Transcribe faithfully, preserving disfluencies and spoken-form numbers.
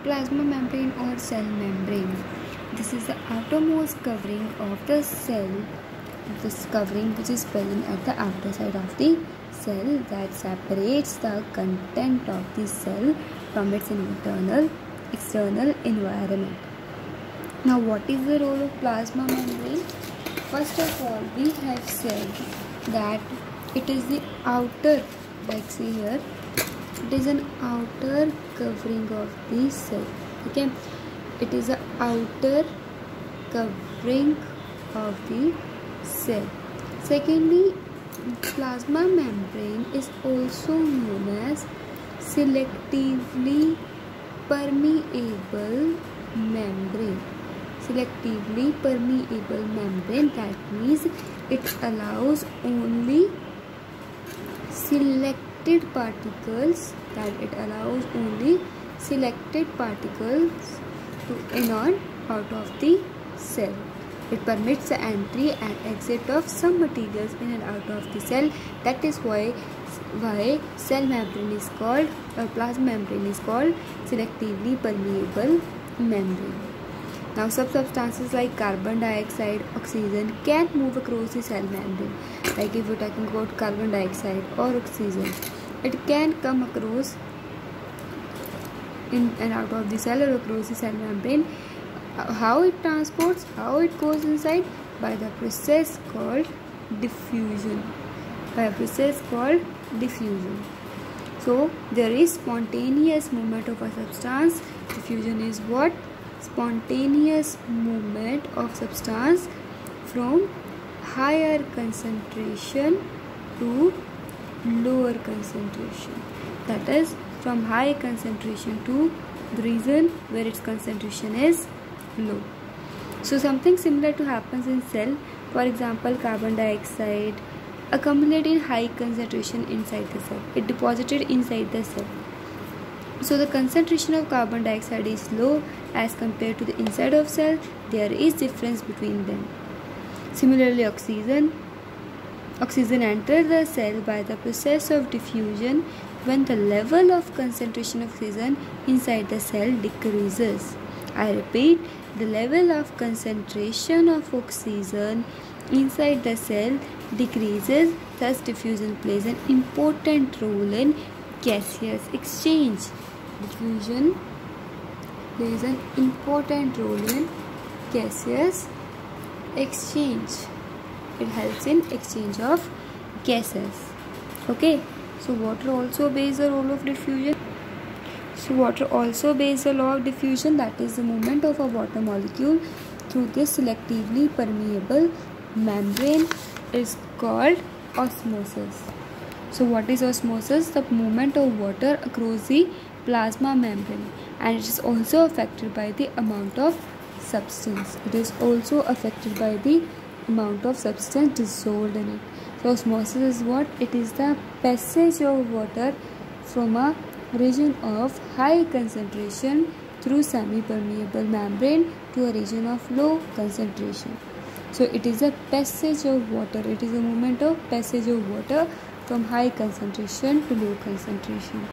Plasma membrane or cell membrane. This is the outermost covering of the cell, this covering which is present at the outer side of the cell that separates the content of the cell from its internal external environment. Now, what is the role of plasma membrane? First of all, we have said that it is the outer, like see here, it is an outer covering of the cell. Okay, it is the outer covering of the cell. Secondly, plasma membrane is also known as selectively permeable membrane. Selectively permeable membrane, that means it allows only selected particles, that it allows only selected particles to in or out of the cell. It permits the entry and exit of some materials in and out of the cell. That is why why cell membrane is called, or plasma membrane is called, selectively permeable membrane. Now, some substances like carbon dioxide, oxygen can move across the cell membrane. Like if we're talking about carbon dioxide or oxygen, it can come across in and out of the cell or across the cell membrane. How it transports, how it goes inside? By the process called diffusion. By a process called diffusion. So, there is spontaneous movement of a substance. Diffusion is what? Spontaneous movement of substance from higher concentration to lower concentration. That is, from high concentration to the region where its concentration is low. So something similar to happens in cell. For example, carbon dioxide accumulated in high concentration inside the cell. It deposited inside the cell. So the concentration of carbon dioxide is low as compared to the inside of cell. There is difference between them. Similarly, oxygen oxygen enters the cell by the process of diffusion when the level of concentration of oxygen inside the cell decreases. I repeat, the level of concentration of oxygen inside the cell decreases. Thus, diffusion plays an important role in gaseous exchange. Diffusion plays an important role in gaseous exchange. It helps in exchange of gases. Okay, so water also plays the role of diffusion. So water also obeys the law of diffusion, that is the movement of a water molecule through this selectively permeable membrane is called osmosis. So what is osmosis? The movement of water across the plasma membrane, and it is also affected by the amount of substance. It is also affected by the amount of substance dissolved in it. So osmosis is what? It is the passage of water from a region of high concentration through semi-permeable membrane to a region of low concentration. So it is a passage of water. It is a movement of passage of water from high concentration to low concentration.